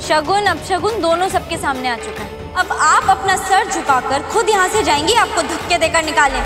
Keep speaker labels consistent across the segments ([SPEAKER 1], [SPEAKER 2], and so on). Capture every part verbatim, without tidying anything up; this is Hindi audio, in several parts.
[SPEAKER 1] शगुन अपशगुन दोनों सबके सामने आ चुका है। अब आप अपना सर झुकाकर खुद यहाँ से जाएंगी, आपको धक्के देकर निकालें।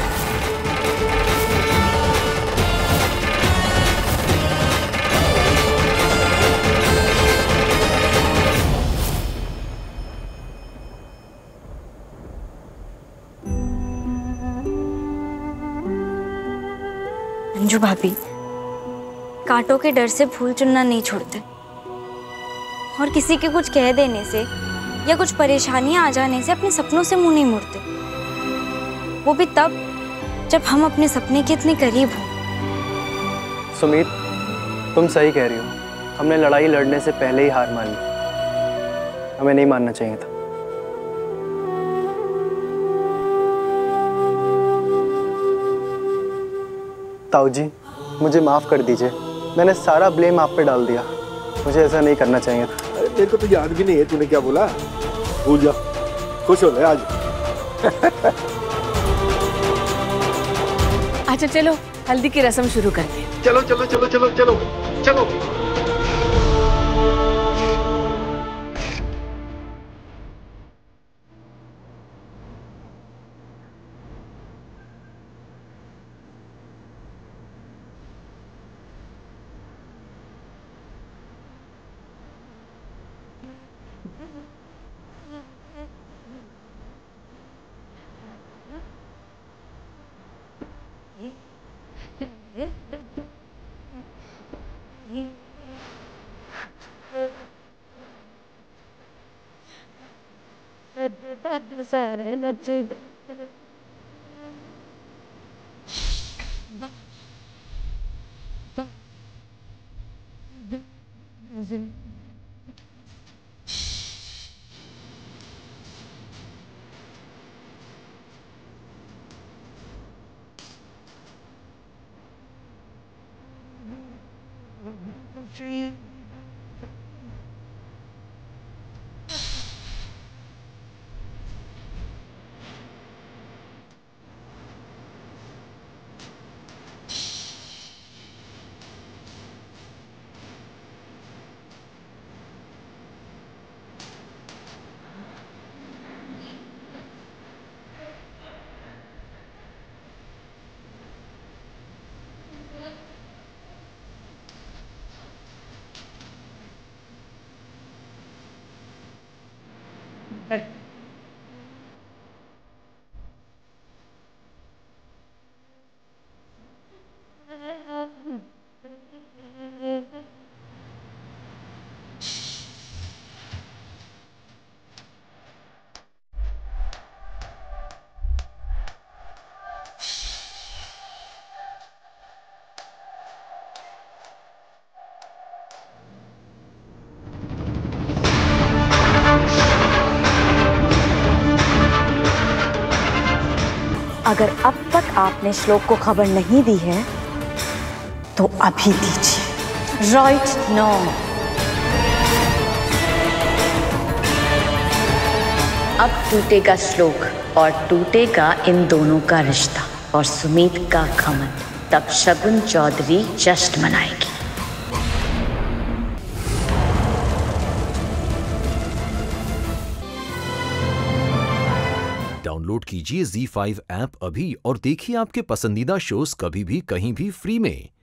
[SPEAKER 1] अंजू भाभी कांटों के डर से फूल चुनना नहीं छोड़ते, और किसी के कुछ कह देने से या कुछ परेशानियां आ जाने से अपने सपनों से मुंह नहीं मोड़ते, वो भी तब जब हम अपने सपने के इतने करीब हों।
[SPEAKER 2] सुमित, तुम सही कह रही हो। हमने लड़ाई लड़ने से पहले ही हार मान ली। हमें नहीं मानना चाहिए था। ताऊ जी, मुझे माफ कर दीजिए। मैंने सारा ब्लेम आप पे डाल दिया। मुझे ऐसा नहीं करना चाहिए था।
[SPEAKER 3] अरे मेरे को तो याद भी नहीं है तूने क्या बोला। भूल जा, खुश हो गए आज।
[SPEAKER 4] अच्छा चलो हल्दी की रस्म शुरू करते हैं।
[SPEAKER 3] चलो चलो चलो चलो चलो चलो।
[SPEAKER 5] अगर अब तक आपने श्लोक को खबर नहीं दी है तो अभी दीजिए, राइट नाउ। अब टूटेगा श्लोक और टूटेगा इन दोनों का रिश्ता और सुमित का घमंड। तब शगुन चौधरी जश्न मनाएगी।
[SPEAKER 6] डाउनलोड कीजिए ज़ी फाइव ऐप अभी और देखिए आपके पसंदीदा शोज कभी भी कहीं भी फ्री में।